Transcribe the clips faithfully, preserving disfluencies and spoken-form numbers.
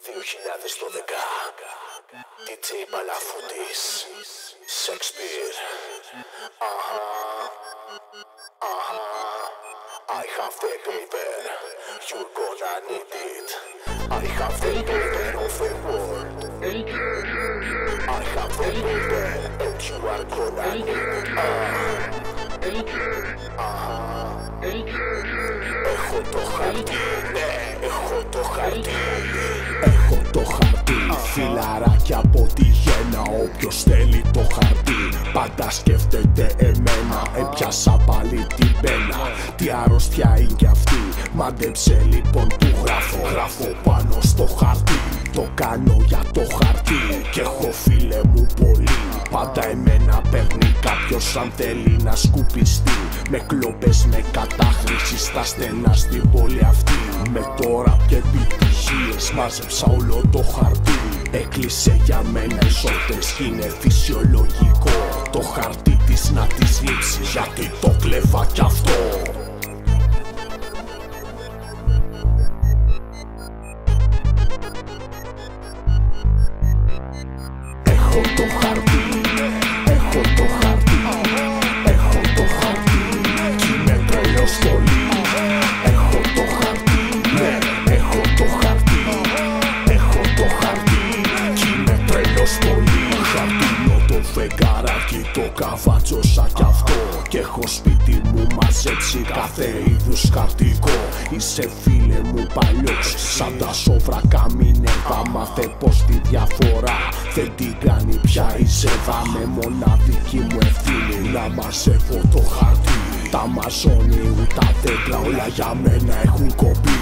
δύο χιλιάδες δώδεκα ντι τζέι Παλαφούτης Shakespeare. Αχα, αχα. I have the paper, you're gonna need it. I have the paper of the world. I have the paper and you are gonna need it. Αχα. Έχω το χαρτί, ναι, έχω το χαρτί. Έχω το χαρτί, φιλαράκι από τη γέννα. Όποιος θέλει το χαρτί πάντα σκέφτεται εμένα. Έπιασα πάλι την πένα, τι αρρώστια είναι κι αυτή. Μάντεψε λοιπόν που γράφω, γράφω πάνω στο χαρτί. Το κάνω για το χαρτί και έχω φίλε μου πολύ. Πάντα εμένα παίρνει κάποιος αν θέλει να σκουπιστεί. Με κλοπές, με κατάχρηση στα στενά στην πόλη αυτή. Με τώρα και επιτυχίες μάζεψα όλο το χαρτί. Έκλεισε για μένα ισότες κι είναι φυσιολογικό το χαρτί της να της λείψει, γιατί το κλέβα κι αυτό. Έχω το χαρτί, έχω το χαρτί, έχω το χαρτί κι είμαι τρελός πολύ. Έχω το χαρτί, ναι, έχω το χαρτί, έχω το χαρτί κι είμαι τρελός πολύ. Χαρτίνω το φεγγαράκι, το καβάτσωσα κι αυτό κι έχω σπίτι μου μαζέψει κάθε είδους χαρτικό. Είσαι φίλε μου παλιός, σαν τα σόβρακα Μινέρβα. Μάθε πως τη διαφορά δεν την κάνει πια η Ζέβα. Με μοναδική μου ευθύνη να μαζεύω το χαρτί. Τα μαζόνιου, τα δέντρα, όλα για μένα έχουν κοπεί.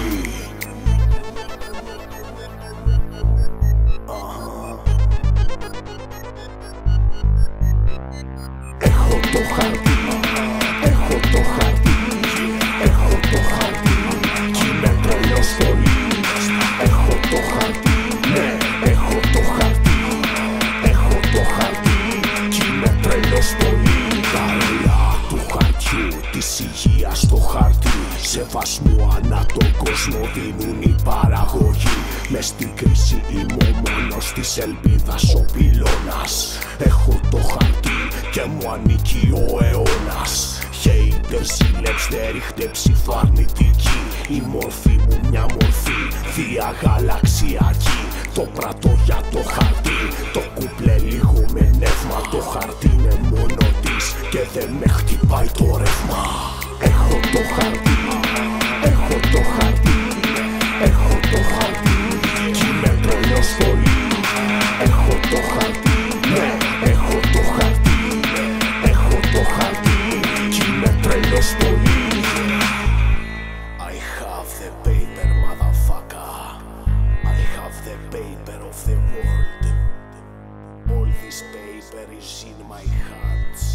Έχω το χαρτί, έχω το χαρτί, έχω το χαρτί κι είμαι τρελός πολύ. Έχω το χαρτί, ναι, έχω το χαρτί, έχω το χαρτί κι είμαι τρελός πολύ. Τα ρολά του χαρτιού, της υγείας στο χαρτί, σεβασμού ανά τον κόσμο δίνουν οι παραγωγοί. Μες στην κρίση είμαι ο μόνος της ελπίδας ο πυλώνας. Έχω το χαρτί και μου ανήκει ο αιώνας. Haters, ζηλέψτε, ρίχτε ψήφο αρνητική. Η μορφή μου μια μορφή διαγαλαξιακή. Το πρατώ για το χαρτί, το κουπλέ λίγο με νεύμα. Το χαρτί είναι μόνο της και δεν με χτυπάει το ρεύμα. Έχω το χαρτί, έχω το χαρτί, έχω το χαρτί κι είμαι τρελός πολύ. Έχω το χαρτί, ναι, έχω το χαρτί, έχω το χαρτί κι είμαι τρελός πολύ. I have the paper, motherfucker. I have the paper of the world. All this paper is in my hands.